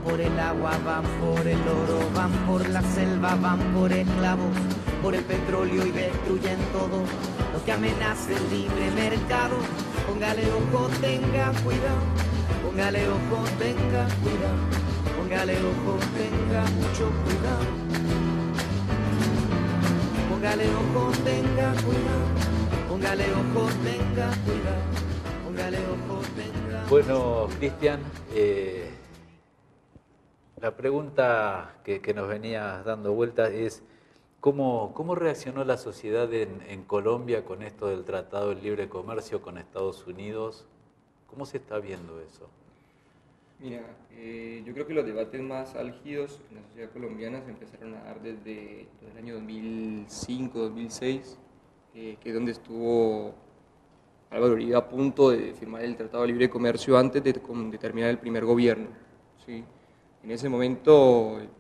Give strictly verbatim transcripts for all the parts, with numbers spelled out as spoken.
por el agua, van por el oro, van por la selva, van por esclavos, por el petróleo y destruyen todo lo que amenaza el libre mercado. Póngale ojo, tenga cuidado, póngale ojo, tenga cuidado, póngale ojo, tenga mucho cuidado. Póngale ojo, tenga cuidado, póngale ojo, tenga cuidado, póngale ojo, tenga. Bueno, Cristian, eh, la pregunta que, que nos venía dando vueltas es ¿cómo, cómo reaccionó la sociedad en, en Colombia con esto del Tratado de Libre Comercio con Estados Unidos? ¿Cómo se está viendo eso? Mira, eh, yo creo que los debates más álgidos en la sociedad colombiana se empezaron a dar desde, desde el año dos mil cinco, dos mil seis, eh, que es donde estuvo Álvaro Uribe a punto de firmar el Tratado de Libre Comercio antes de, de terminar el primer gobierno, ¿sí? En ese momento, eh,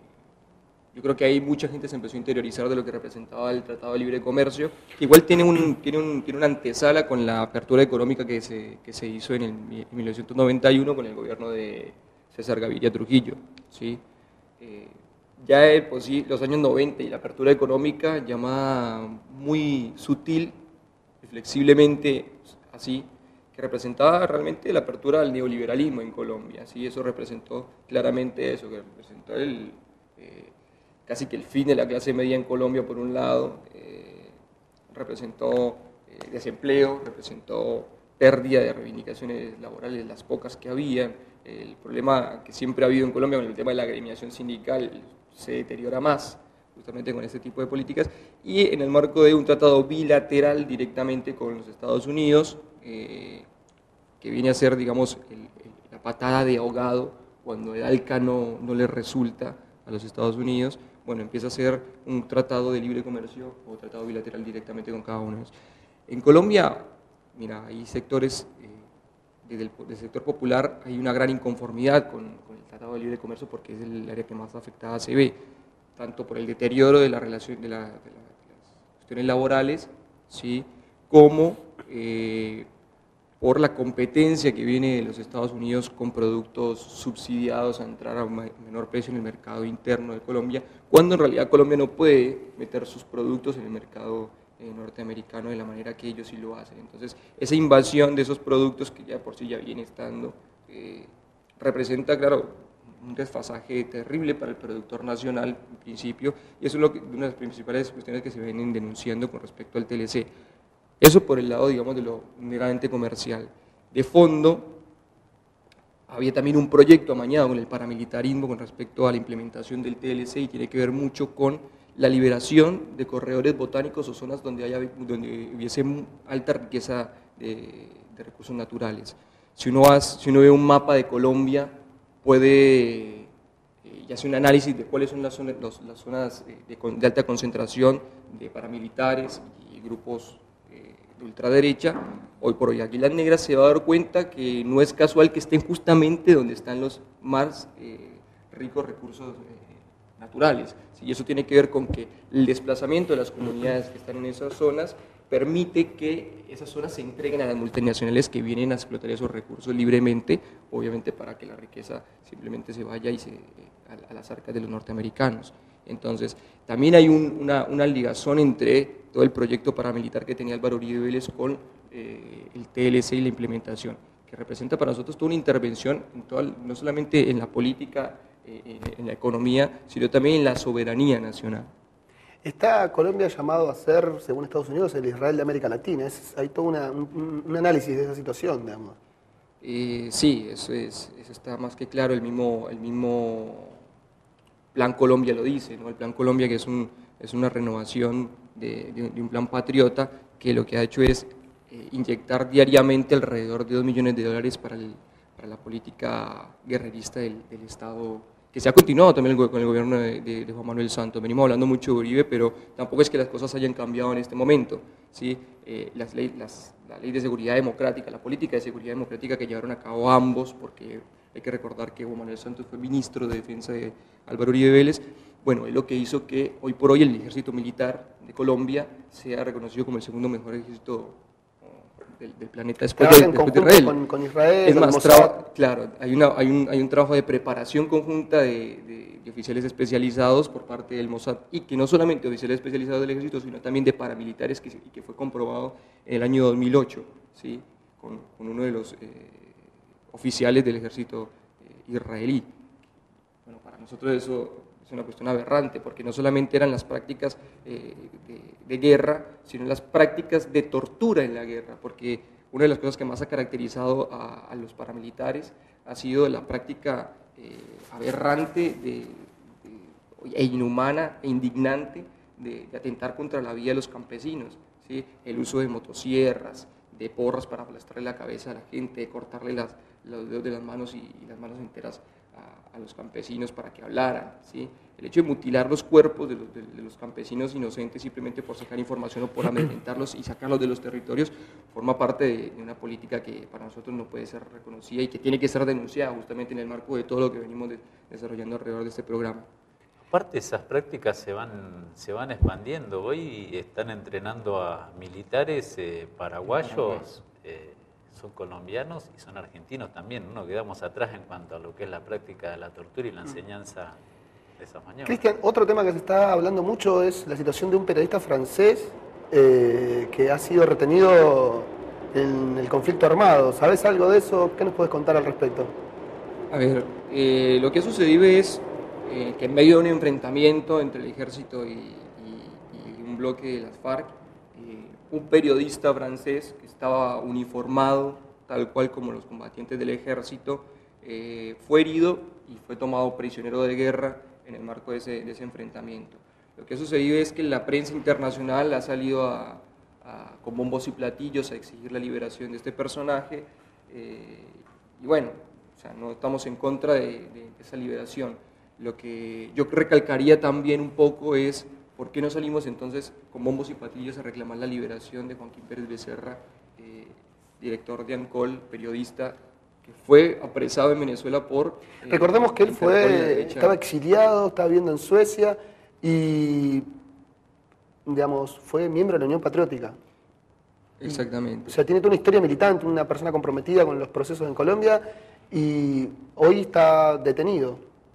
yo creo que ahí mucha gente se empezó a interiorizar de lo que representaba el Tratado de Libre Comercio, que igual tiene, un, tiene, un, tiene una antesala con la apertura económica que se, que se hizo en, el, en mil novecientos noventa y uno con el gobierno de César Gaviria Trujillo, ¿sí? Eh, ya de, pues, sí, los años noventa y la apertura económica llamada muy sutil, flexiblemente así, que representaba realmente la apertura al neoliberalismo en Colombia, ¿sí? Eso representó claramente eso, que representó el, eh, casi que el fin de la clase media en Colombia por un lado, eh, representó eh, desempleo, representó pérdida de reivindicaciones laborales, las pocas que había, el problema que siempre ha habido en Colombia con el tema de la agremiación sindical se deteriora más, justamente con este tipo de políticas, y en el marco de un tratado bilateral directamente con los Estados Unidos, eh, que viene a ser, digamos, el, el, la patada de ahogado cuando el ALCA no, no le resulta a los Estados Unidos, bueno, empieza a ser un tratado de libre comercio o tratado bilateral directamente con cada uno de ellos. En Colombia, mira, hay sectores, eh, desde el del sector popular hay una gran inconformidad con, con el tratado de libre comercio porque es el área que más afectada se ve, tanto por el deterioro de, la relación, de, la, de, la, de las cuestiones laborales, ¿sí? Como eh, por la competencia que viene de los Estados Unidos con productos subsidiados a entrar a un menor precio en el mercado interno de Colombia, cuando en realidad Colombia no puede meter sus productos en el mercado eh, norteamericano de la manera que ellos sí lo hacen. Entonces, esa invasión de esos productos que ya por sí ya viene estando, eh, representa, claro, un desfasaje terrible para el productor nacional en principio, y eso es lo que, una de las principales cuestiones que se vienen denunciando con respecto al T L C. Eso por el lado, digamos, de lo meramente comercial. De fondo, había también un proyecto amañado con el paramilitarismo con respecto a la implementación del T L C y tiene que ver mucho con la liberación de corredores botánicos o zonas donde, haya, donde hubiese alta riqueza de, de recursos naturales. Si uno, hace, si uno ve un mapa de Colombia, puede eh, y hace un análisis de cuáles son las zonas, los, las zonas de, de alta concentración de paramilitares y grupos eh, de ultraderecha, hoy por hoy Águilas Negras se va a dar cuenta que no es casual que estén justamente donde están los más eh, ricos recursos eh, naturales, ¿sí? Y eso tiene que ver con que el desplazamiento de las comunidades que están en esas zonas permite que esas zonas se entreguen a las multinacionales que vienen a explotar esos recursos libremente, obviamente para que la riqueza simplemente se vaya y se, a, a las arcas de los norteamericanos. Entonces, también hay un, una, una ligazón entre todo el proyecto paramilitar que tenía Álvaro Uribe Vélez con eh, el T L C y la implementación, que representa para nosotros toda una intervención, en toda, no solamente en la política, eh, en, en la economía, sino también en la soberanía nacional. Está Colombia llamado a ser, según Estados Unidos, el Israel de América Latina. Es, hay todo una, un, un análisis de esa situación, digamos. Eh, sí, eso, es, eso está más que claro. El mismo, el mismo Plan Colombia lo dice, ¿no? El Plan Colombia, que es, un, es una renovación de, de, de un plan patriota, que lo que ha hecho es eh, inyectar diariamente alrededor de dos millones de dólares para, el, para la política guerrerista del, del Estado, que se ha continuado también con el gobierno de, de, de Juan Manuel Santos. Venimos hablando mucho de Uribe, pero tampoco es que las cosas hayan cambiado en este momento, ¿sí? Eh, las ley, las, la ley de seguridad democrática, la política de seguridad democrática que llevaron a cabo ambos, porque hay que recordar que Juan Manuel Santos fue ministro de Defensa de Álvaro Uribe Vélez, bueno, es lo que hizo que hoy por hoy el ejército militar de Colombia sea reconocido como el segundo mejor ejército del, del planeta después, de, en después de conjunto Israel. con, con Israel, Es con más, Mossad. traba- claro, hay, una, hay, un, hay un trabajo de preparación conjunta de, de, de oficiales especializados por parte del Mossad, y que no solamente oficiales especializados del ejército, sino también de paramilitares, que, y que fue comprobado en el año dos mil ocho, ¿sí? con, con uno de los eh, oficiales del ejército eh, israelí. Bueno, para nosotros eso es una cuestión aberrante, porque no solamente eran las prácticas eh, de, de guerra, sino las prácticas de tortura en la guerra, porque una de las cosas que más ha caracterizado a, a los paramilitares ha sido la práctica eh, aberrante de, de, e inhumana e indignante de, de atentar contra la vida de los campesinos, ¿sí? El uso de motosierras, de porras para aplastarle la cabeza a la gente, de cortarle las, los dedos de las manos y, y las manos enteras a, a los campesinos para que hablaran, ¿sí? El hecho de mutilar los cuerpos de los, de, de los campesinos inocentes simplemente por sacar información o por amedrentarlos y sacarlos de los territorios forma parte de, de una política que para nosotros no puede ser reconocida y que tiene que ser denunciada justamente en el marco de todo lo que venimos de, desarrollando alrededor de este programa. Aparte, esas prácticas se van, se van expandiendo. Hoy están entrenando a militares eh, paraguayos, eh, son colombianos y son argentinos también. No quedamos atrás en cuanto a lo que es la práctica de la tortura y la enseñanza de esas maniobras. Cristian, otro tema que se está hablando mucho es la situación de un periodista francés eh, que ha sido retenido en el conflicto armado. ¿Sabes algo de eso? ¿Qué nos puedes contar al respecto? A ver, eh, lo que ha sucedido es eh, que en medio de un enfrentamiento entre el ejército y, y, y un bloque de las FARC, eh, un periodista francés que estaba uniformado, tal cual como los combatientes del ejército, eh, fue herido y fue tomado prisionero de guerra en el marco de ese, de ese enfrentamiento. Lo que ha sucedido es que la prensa internacional ha salido a, a, con bombos y platillos a exigir la liberación de este personaje, eh, y bueno, o sea, no estamos en contra de, de, de esa liberación. Lo que yo recalcaría también un poco es por qué no salimos entonces con bombos y platillos a reclamar la liberación de Joaquín Pérez Becerra, eh, director de ANCOL, periodista, que fue apresado en Venezuela por... Eh, Recordemos que él fue, hecha... estaba exiliado, estaba viviendo en Suecia y, digamos, fue miembro de la Unión Patriótica. Exactamente. Y, o sea, tiene toda una historia militante, una persona comprometida con los procesos en Colombia y hoy está detenido.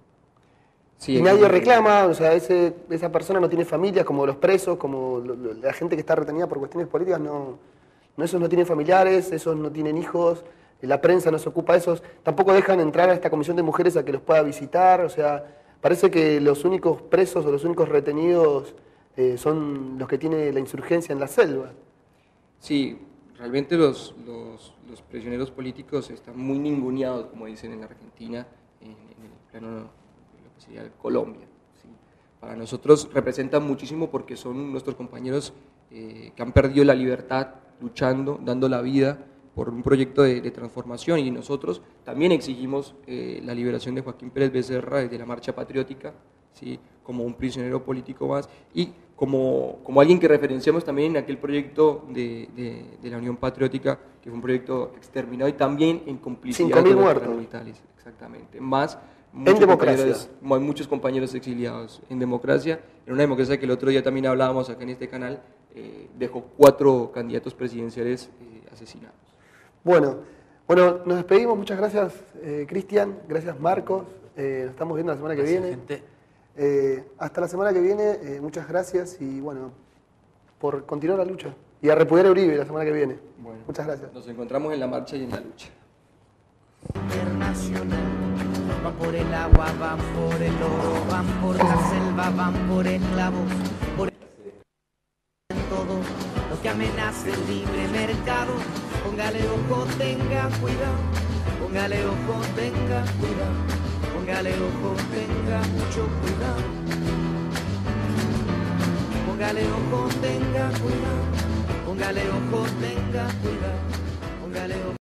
Sí, y nadie reclama, o sea, ese, esa persona no tiene familias como los presos, como lo, lo, la gente que está retenida por cuestiones políticas, no, no, esos no tienen familiares, esos no tienen hijos. La prensa no se ocupa de esos, tampoco dejan entrar a esta comisión de mujeres a que los pueda visitar, o sea, parece que los únicos presos o los únicos retenidos eh, son los que tiene la insurgencia en la selva. Sí, realmente los, los, los prisioneros políticos están muy ninguneados, como dicen en Argentina, en, en el plano de lo que sería Colombia, ¿sí? Para nosotros representan muchísimo porque son nuestros compañeros eh, que han perdido la libertad luchando, dando la vida por un proyecto de, de transformación, y nosotros también exigimos eh, la liberación de Joaquín Pérez Becerra desde la Marcha Patriótica, ¿sí? Como un prisionero político más y como, como alguien que referenciamos también en aquel proyecto de, de, de la Unión Patriótica, que fue un proyecto exterminado y también en complicidad cinco mil con los muertos. paramilitares, exactamente, más En democracia. compañeros, muchos compañeros exiliados en democracia, en una democracia que el otro día también hablábamos acá en este canal, eh, dejó cuatro candidatos presidenciales eh, asesinados. Bueno, bueno, nos despedimos. Muchas gracias, eh, Cristian. Gracias, Marcos. Eh, nos estamos viendo la semana que Gracias, viene. gente. Eh, hasta la semana que viene. Eh, muchas gracias y bueno, por continuar la lucha. Y a repudiar a Uribe la semana que viene. Bueno, muchas gracias. Nos encontramos en la marcha y en la lucha. Internacional. Van por el agua, van por el oro, van por la selva, van por esclavos, por todo lo que amenaza el libre mercado. Póngale ojo, tenga cuidado, póngale ojo, tenga cuidado, póngale ojo, tenga mucho cuidado. Póngale ojo, tenga cuidado, póngale ojo, tenga cuidado.